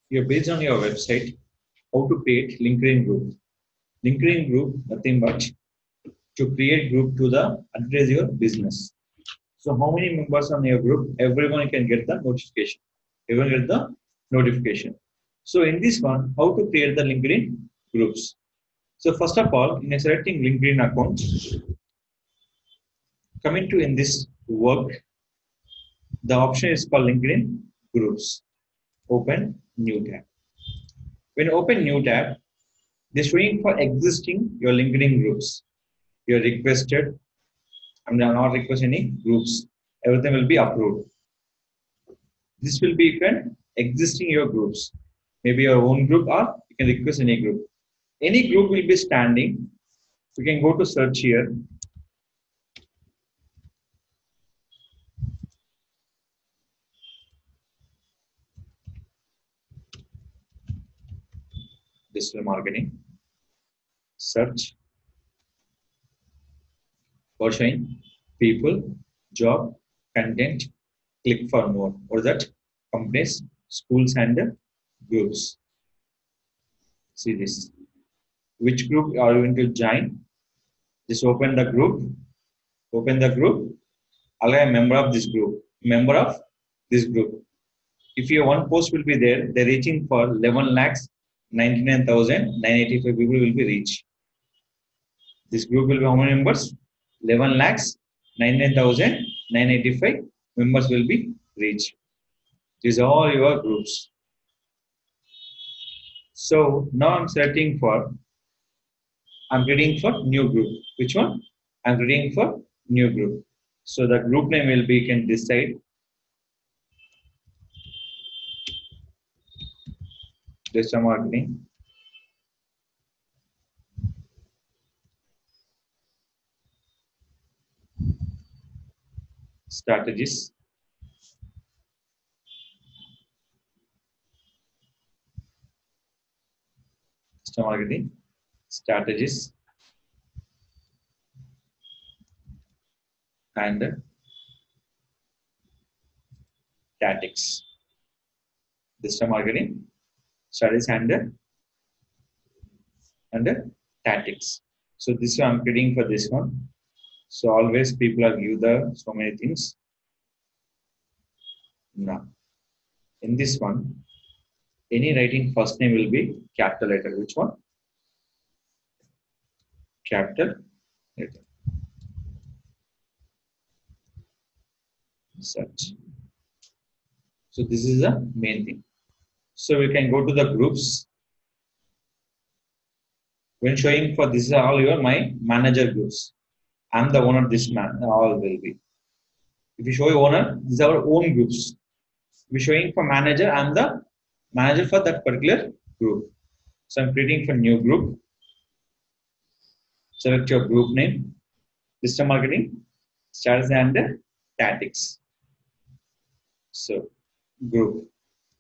You're based on your website how to create LinkedIn group. LinkedIn group, nothing but to create group to the address your business. So how many members on your group? Everyone can get the notification. Everyone get the notification. So in this one, how to create the LinkedIn groups? So first of all, in selecting LinkedIn account, coming to in this work, the option is called LinkedIn groups. Open new tab. When open new tab, they're showing for existing your LinkedIn groups. You're requested. I'm not requesting any groups. Everything will be approved. This will be even existing your groups. Maybe your own group or you can request any group. Any group will be standing. You can go to search here. Digital marketing. Search. For showing people, job, content, click for more. Or that companies, schools and groups. See this. Which group are you going to join? Just open the group. Open the group. Allow a member of this group. Member of this group. If your one post will be there, they're reaching for 11 lakhs 99,985 people will be reached. This group will be how many members? 11 lakhs 99,985 members will be reached. These are all your groups. So now I'm creating for new group. Which one? I'm creating for new group. So the group name will be, you can decide. Digital marketing. Strategies. Digital marketing. Strategies. And tactics. Digital marketing, studies and tactics. So this one I'm creating for this one. So always people are give the so many things. Now in this one, any writing first name will be capital letter. Which one? Capital letter. Search. So this is the main thing. So we can go to the groups. When showing for this is all your my manager groups. I'm the owner of this man. All will be. If you show owner, these are our own groups. If you showing for manager, I'm the manager for that particular group. So I'm creating for new group. Select your group name, digital marketing, strategy and tactics. So group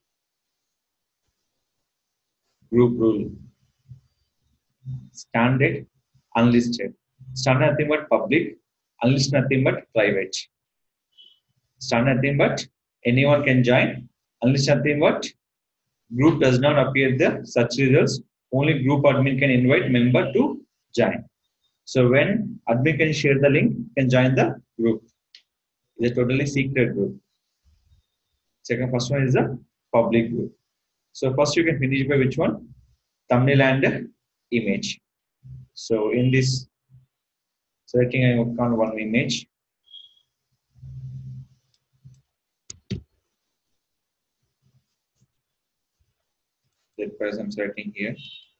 rule. Standard, unlisted. Standard nothing but public, unlisted nothing but private. Standard nothing but anyone can join, unlisted nothing but group does not appear the such results. Only group admin can invite member to join. So when admin can share the link, can join the group. It's a totally secret group. Second, first one is the public group. So first you can finish by which one? Thumbnail and image. So in this, selecting I work on one image. That price I'm selecting here.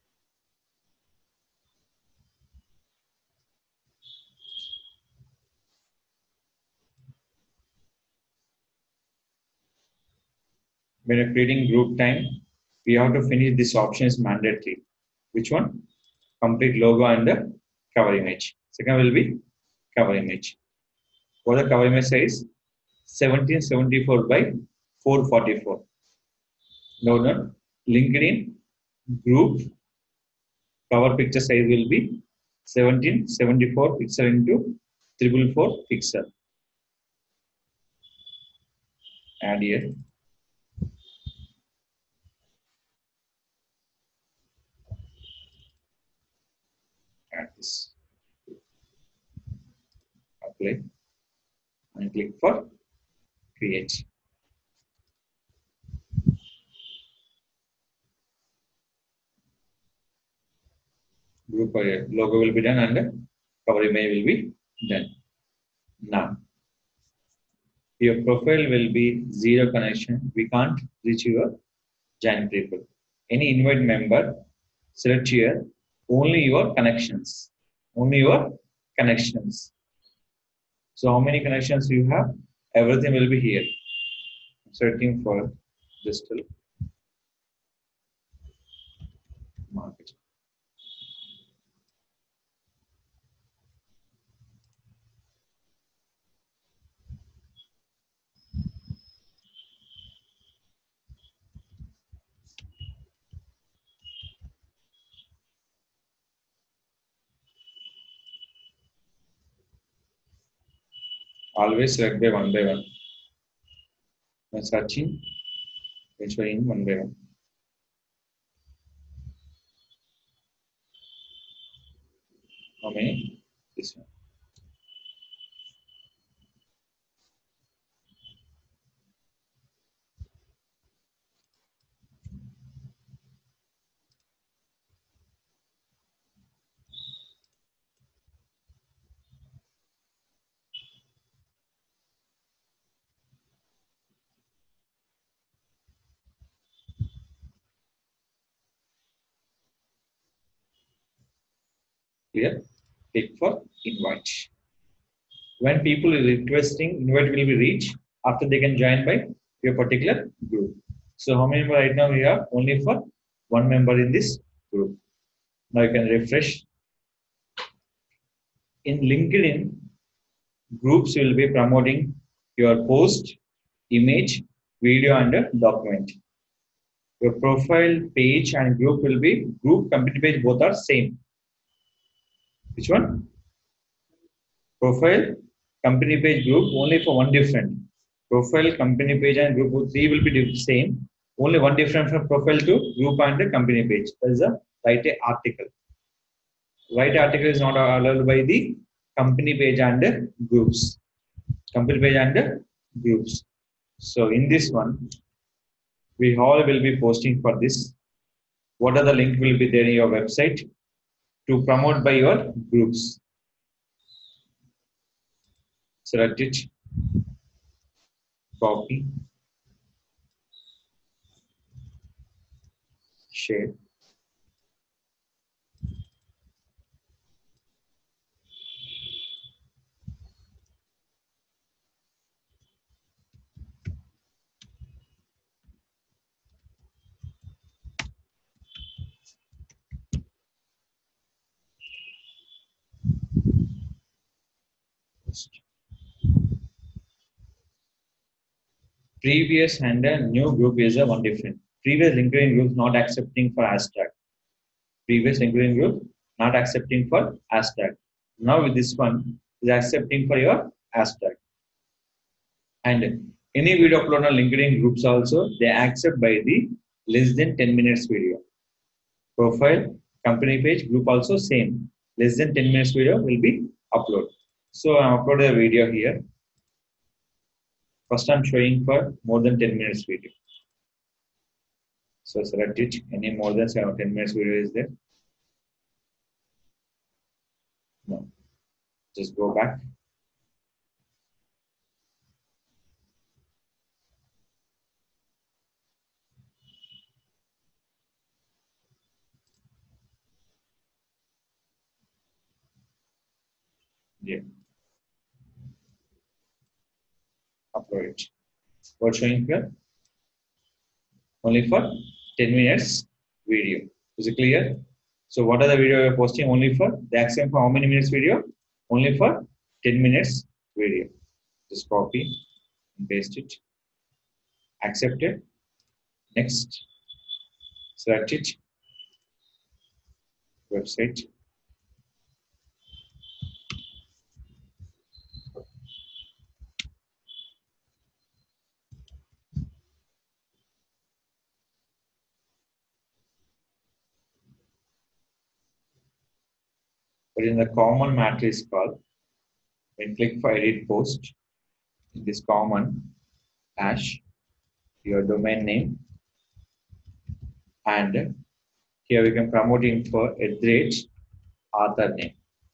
When you're creating group time, we have to finish this option is mandatory. Which one? Complete logo and the cover image. Second will be cover image. For the cover image size 1774 by 444. Note LinkedIn group cover picture size will be 1774 pixel into 444 pixel. Add here. This. Apply and click for create. Group logo will be done and cover image will be done. Now your profile will be zero connection. We can't reach your join people. Any invite member, select here only your connections. Only your connections. So how many connections you have? Everything will be here. Searching for digital marketing. Always select by one. When searching, it's showing one by one. How many? This one. Clear? Click for invite. When people are requesting, invite will be reached after they can join by your particular group. So how many member right now we have? Only for one member in this group. Now you can refresh. In LinkedIn, groups will be promoting your post, image, video, and a document. Your profile page and group will be group company page both are same. Which one? Profile, company page, group only for one different. Profile, company page, and group three will be same. Only one different from profile to group and the company page. That is a write a article. Write article is not allowed by the company page and the groups. Company page and the groups. So in this one, we all will be posting for this. What are the link will be there in your website to promote by your groups. Select it, copy, share. Previous and a new group is a one different. Previous LinkedIn group not accepting for hashtag. Previous LinkedIn group not accepting for hashtag. Now with this one is accepting for your hashtag. And any video upload on LinkedIn groups also they accept by the less than 10 minutes video. Profile, company page, group also same. Less than 10 minutes video will be upload. So I uploaded a video here. First I'm showing for more than 10 minutes video. So select it. Any more than 10 minutes video is there? No. Just go back. Yeah. Upload it. What's showing here? Only for 10 minutes video. Is it clear? So what are the video you're posting only for? The action for how many minutes video? Only for 10 minutes video. Just copy and paste it. Accept it. Next. Select it. Website. But in the common matrix call, when click for edit post, in this common hash, your domain name, and here we can promoting for @ author name.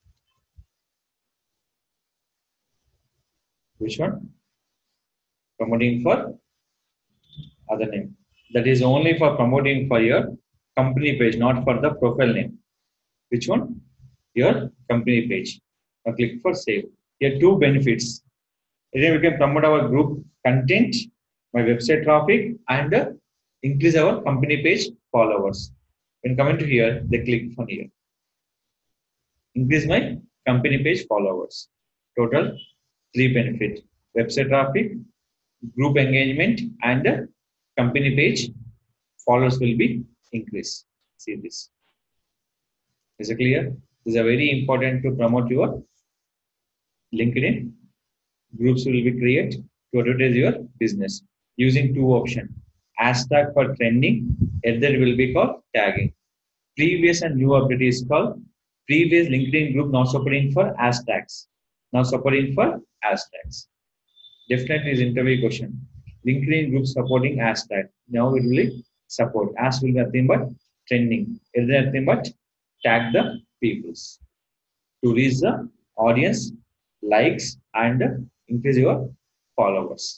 Which one? Promoting for other name. That is only for promoting for your company page, not for the profile name. Which one? Your company page. Now click for save. Here two benefits. Again, we can promote our group content, my website traffic, and increase our company page followers. When coming to here, they click on here. Increase my company page followers. Total three benefit: website traffic, group engagement, and company page followers will be increased. See this. Is it clear? This is very important to promote your LinkedIn. Groups will be created to advertise your business using two options. Hashtag for trending, either will be called tagging. Previous and new update is called previous LinkedIn group not supporting for hashtags. Now supporting for hashtags. Definitely is interview question. LinkedIn group supporting hashtag. Now it will support. As will be nothing but trending. Is there nothing but tag the peoples to reach the audience, likes, and increase your followers.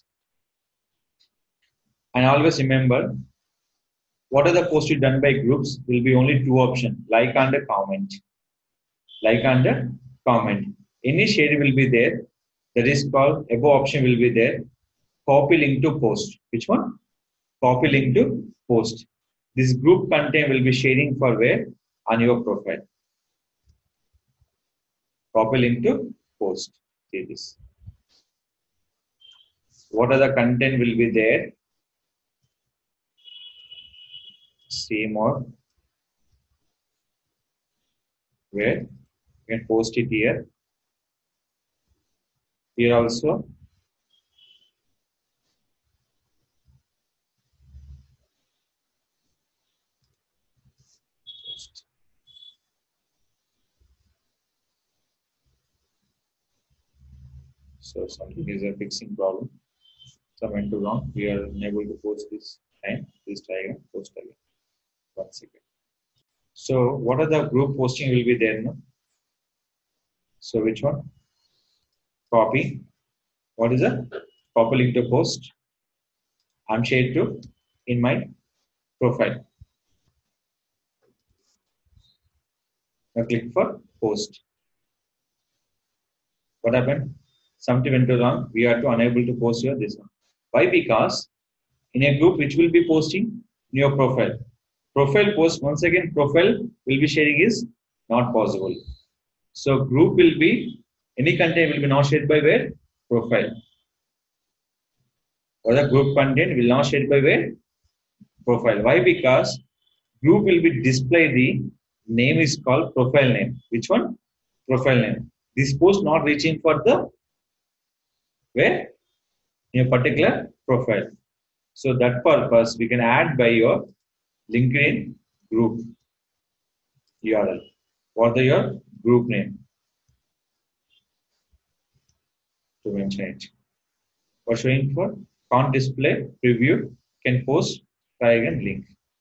And always remember, what are the posts done by groups will be only two options, like and comment. Like and comment. Any shade will be there. That is called above option will be there. Copy link to post. Which one? Copy link to post. This group content will be sharing for where? On your profile. Copy link to post. See this. What are the content will be there? See more. Where? You can post it here. Here also. So something is a fixing problem. Some went to wrong. We are unable to post this time. Please try again. Post again. 1 second. So what are the group posting will be there? No? So which one? Copy. What is a copy link to post? I'm shared to in my profile. Now click for post. What happened? Something went wrong. We are to unable to post here this one. Why? Because in a group which will be posting in your profile. Profile post once again profile will be sharing is not possible. So group will be any content will be not shared by where? Profile. Or the group content will not shared by where? Profile. Why? Because group will be display the name is called profile name. Which one? Profile name. This post not reaching for the where? In a particular profile. So that purpose we can add by your LinkedIn group URL. What is your group name? To mention it. For showing for can't display preview can post try again link.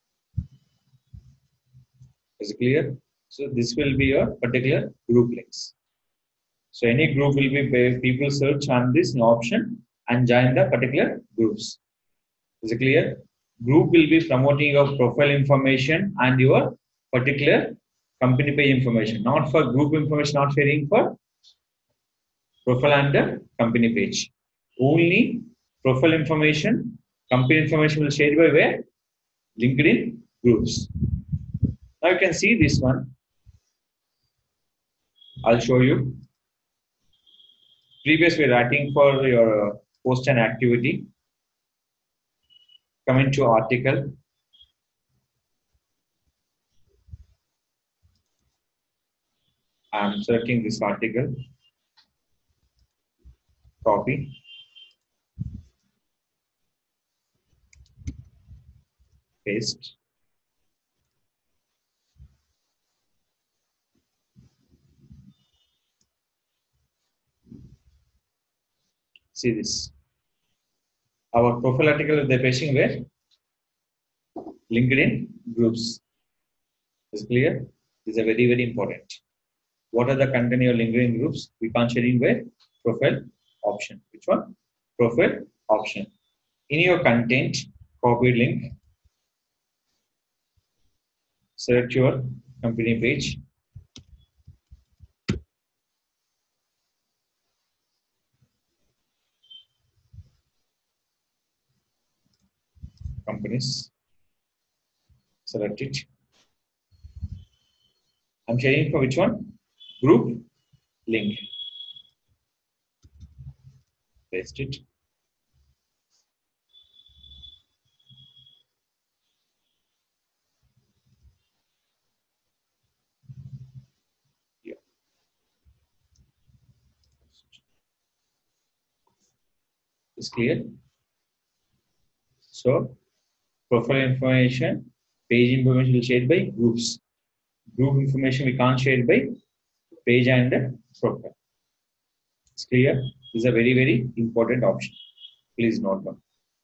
Is it clear? So this will be your particular group links. So any group will be people search on this option and join the particular groups. Is it clear? Group will be promoting your profile information and your particular company page information. Not for group information, not sharing for profile and the company page. Only profile information, company information will share by where? LinkedIn groups. Now you can see this one. I'll show you. Previous we're writing for your post and activity. Coming to article. I'm searching this article. Copy. Paste. See this. Our profile article they're pasting where? LinkedIn groups. Is clear? These are very, very important. What are the content your LinkedIn groups? We can't share in where? Profile option. Which one? Profile option. In your content, copy link, select your company page, companies, select it. I'm sharing for which one? Group link. Paste it. Yeah. Is clear? So profile information, page information will share by groups. Group information we can't share by page and profile. It's clear? This is a very, very important option. Please note down.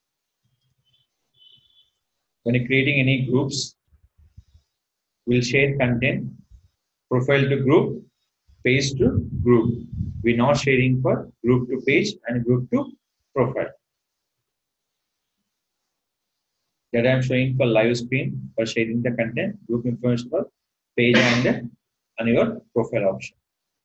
When you're creating any groups, we'll share content, profile to group, page to group. We're not sharing for group to page and group to profile. That I'm showing for live screen for sharing the content, group information for page and your profile option.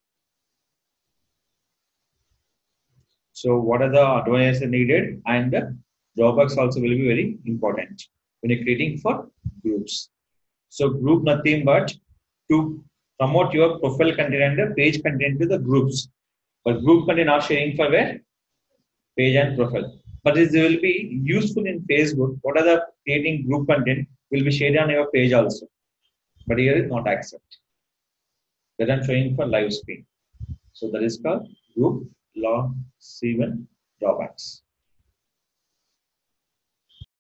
So what are the advice needed and the drawbacks also will be very important when you're creating for groups. So group nothing but to promote your profile content and the page content to the groups. But group content are sharing for where? Page and profile. But this will be useful in Facebook. What are the creating group content will be shared on your page also. But here is not accept. That I'm showing for live screen. So that is called group law 7 drawbacks.